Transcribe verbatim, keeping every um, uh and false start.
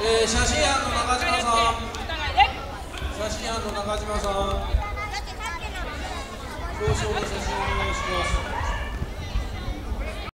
えー、写真班の中島さん、写真班の中島さん、表彰の写真をお願いします。